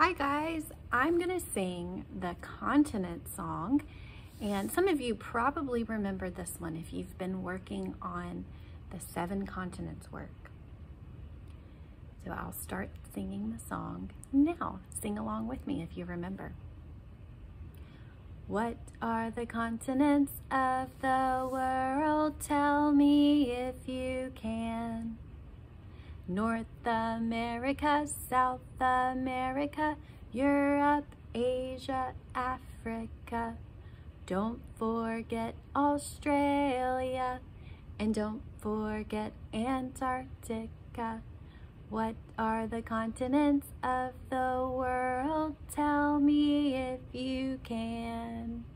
Hi guys, I'm gonna sing the continent song, and some of you probably remember this one if you've been working on the 7 continents work. So I'll start singing the song now. Sing along with me if you remember. What are the continents of the world? Tell me if you can. North America, South America, Europe, Asia, Africa. Don't forget Australia, and don't forget Antarctica. What are the continents of the world? Tell me if you can.